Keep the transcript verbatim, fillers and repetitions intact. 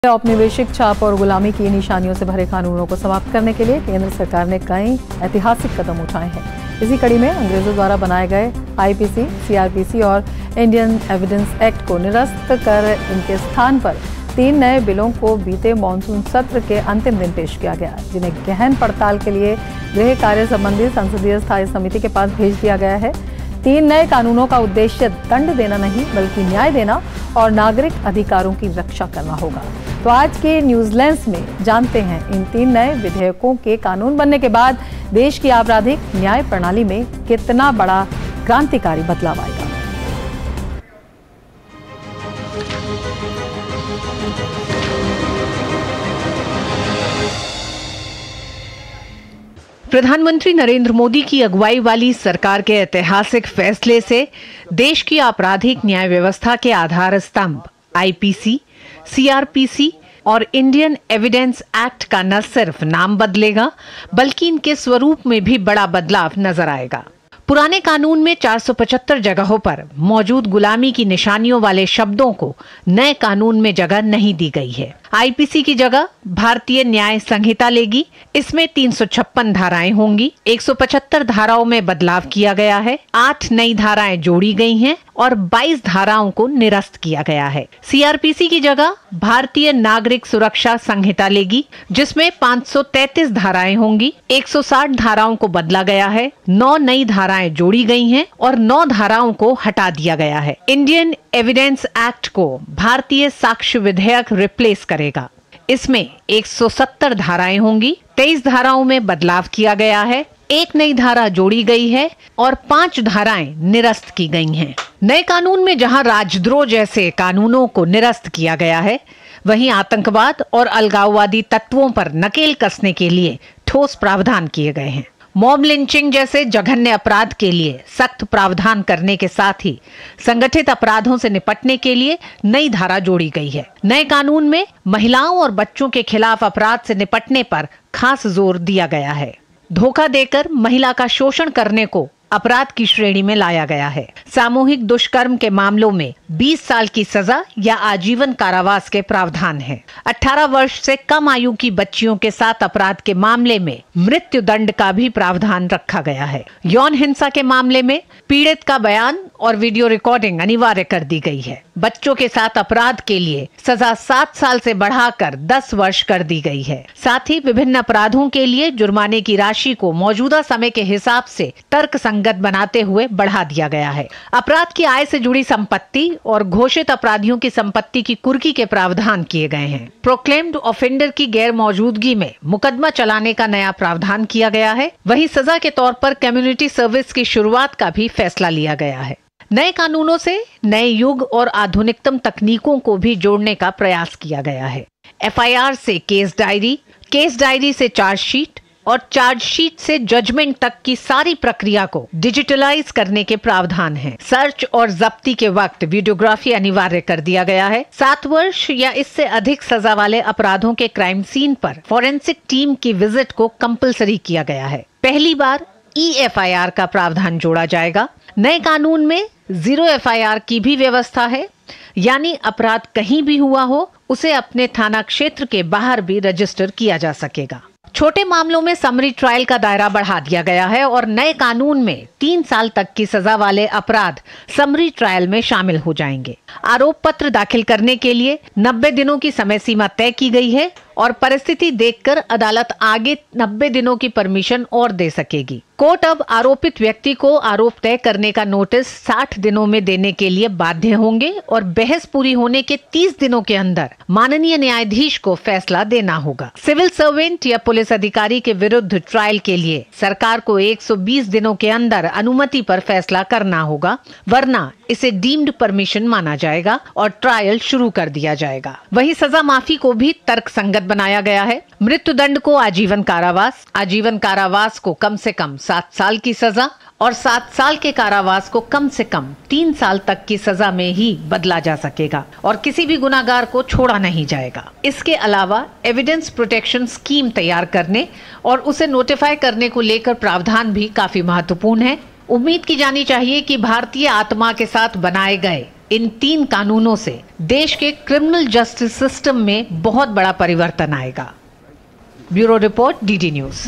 औपनिवेशिक छाप और गुलामी की निशानियों से भरे कानूनों को समाप्त करने के लिए केंद्र सरकार ने कई ऐतिहासिक कदम उठाए हैं। इसी कड़ी में अंग्रेजों द्वारा बनाए गए आईपीसी, सीआरपीसी और इंडियन एविडेंस एक्ट को निरस्त कर इनके स्थान पर तीन नए बिलों को बीते मानसून सत्र के अंतिम दिन पेश किया गया, जिन्हें गहन पड़ताल के लिए गृह कार्य संबंधी संसदीय स्थायी समिति के पास भेज दिया गया है। तीन नए कानूनों का उद्देश्य दंड देना नहीं बल्कि न्याय देना और नागरिक अधिकारों की रक्षा करना होगा। तो आज के न्यूज लेंस में जानते हैं इन तीन नए विधेयकों के कानून बनने के बाद देश की आपराधिक न्याय प्रणाली में कितना बड़ा क्रांतिकारी बदलाव आएगा। प्रधानमंत्री नरेंद्र मोदी की अगुवाई वाली सरकार के ऐतिहासिक फैसले से देश की आपराधिक न्याय व्यवस्था के आधार स्तंभ आईपीसी, सीआरपीसी और इंडियन एविडेंस एक्ट का न सिर्फ नाम बदलेगा बल्कि इनके स्वरूप में भी बड़ा बदलाव नजर आएगा। पुराने कानून में चार सौ पचहत्तर जगहों पर मौजूद गुलामी की निशानियों वाले शब्दों को नए कानून में जगह नहीं दी गई है। आईपीसी की जगह भारतीय न्याय संहिता लेगी। इसमें तीन सौ छप्पन धाराएं होंगी। एक सौ पचहत्तर धाराओं में बदलाव किया गया है। आठ नई धाराएं जोड़ी गई हैं और बाईस धाराओं को निरस्त किया गया है। सीआरपीसी की जगह भारतीय नागरिक सुरक्षा संहिता लेगी, जिसमें पाँच सौ तैंतीस धाराएं होंगी। एक सौ साठ धाराओं को बदला गया है। नौ नई धाराएं जोड़ी गई हैं और नौ धाराओं को हटा दिया गया है। इंडियन एविडेंस एक्ट को भारतीय साक्ष्य विधेयक रिप्लेस करेगा। इसमें एक सौ सत्तर धाराएं होंगी। तेईस धाराओं में बदलाव किया गया है। एक नई धारा जोड़ी गई है और पांच धाराएं निरस्त की गई हैं। नए कानून में जहां राजद्रोह जैसे कानूनों को निरस्त किया गया है, वहीं आतंकवाद और अलगाववादी तत्वों पर नकेल कसने के लिए ठोस प्रावधान किए गए हैं। मॉब लिंचिंग जैसे जघन्य अपराध के लिए सख्त प्रावधान करने के साथ ही संगठित अपराधों से निपटने के लिए नई धारा जोड़ी गई है। नए कानून में महिलाओं और बच्चों के खिलाफ अपराध से निपटने पर खास जोर दिया गया है। धोखा देकर महिला का शोषण करने को अपराध की श्रेणी में लाया गया है। सामूहिक दुष्कर्म के मामलों में बीस साल की सजा या आजीवन कारावास के प्रावधान है। अठारह वर्ष से कम आयु की बच्चियों के साथ अपराध के मामले में मृत्यु दंड का भी प्रावधान रखा गया है। यौन हिंसा के मामले में पीड़ित का बयान और वीडियो रिकॉर्डिंग अनिवार्य कर दी गई है। बच्चों के साथ अपराध के लिए सजा सात साल से बढ़ाकर दस वर्ष कर दी गई है। साथ ही विभिन्न अपराधों के लिए जुर्माने की राशि को मौजूदा समय के हिसाब से तर्क संगत बनाते हुए बढ़ा दिया गया है। अपराध की आय से जुड़ी संपत्ति और घोषित अपराधियों की संपत्ति की कुर्की के प्रावधान किए गए हैं। प्रोक्लेम्ड ऑफेंडर की गैर मौजूदगी में मुकदमा चलाने का नया प्रावधान किया गया है। वहीं सजा के तौर पर कम्युनिटी सर्विस की शुरुआत का भी फैसला लिया गया है। नए कानूनों से नए युग और आधुनिकतम तकनीकों को भी जोड़ने का प्रयास किया गया है। एफआईआर से केस डायरी, केस डायरी से चार्जशीट और चार्जशीट से जजमेंट तक की सारी प्रक्रिया को डिजिटलाइज करने के प्रावधान हैं। सर्च और जब्ती के वक्त वीडियोग्राफी अनिवार्य कर दिया गया है। सात वर्ष या इससे अधिक सजा वाले अपराधों के क्राइम सीन पर फॉरेंसिक टीम की विजिट को कंपलसरी किया गया है। पहली बार ई एफआईआर का प्रावधान जोड़ा जाएगा। नए कानून में जीरो एफआईआर की भी व्यवस्था है, यानी अपराध कहीं भी हुआ हो उसे अपने थाना क्षेत्र के बाहर भी रजिस्टर किया जा सकेगा। छोटे मामलों में समरी ट्रायल का दायरा बढ़ा दिया गया है और नए कानून में तीन साल तक की सजा वाले अपराध समरी ट्रायल में शामिल हो जाएंगे। आरोप पत्र दाखिल करने के लिए नब्बे दिनों की समय सीमा तय की गई है और परिस्थिति देखकर अदालत आगे नब्बे दिनों की परमिशन और दे सकेगी। कोर्ट अब आरोपित व्यक्ति को आरोप तय करने का नोटिस साठ दिनों में देने के लिए बाध्य होंगे और बहस पूरी होने के तीस दिनों के अंदर माननीय न्यायाधीश को फैसला देना होगा। सिविल सर्वेंट या पुलिस अधिकारी के विरुद्ध ट्रायल के लिए सरकार को एक सौ बीस दिनों के अंदर अनुमति पर फैसला करना होगा, वरना इसे डीम्ड परमिशन माना जाएगा और ट्रायल शुरू कर दिया जाएगा। वहीं सजा माफी को भी तर्क संगत बनाया गया है। मृत्यु दंड को आजीवन कारावास, आजीवन कारावास को कम से कम सात साल की सजा और सात साल के कारावास को कम से कम तीन साल तक की सजा में ही बदला जा सकेगा और किसी भी गुनाहगार को छोड़ा नहीं जाएगा। इसके अलावा एविडेंस प्रोटेक्शन स्कीम तैयार करने और उसे नोटिफाई करने को लेकर प्रावधान भी काफी महत्वपूर्ण है। उम्मीद की जानी चाहिए कि भारतीय आत्मा के साथ बनाए गए इन तीन कानूनों से देश के क्रिमिनल जस्टिस सिस्टम में बहुत बड़ा परिवर्तन आएगा। Bureau report, DD news.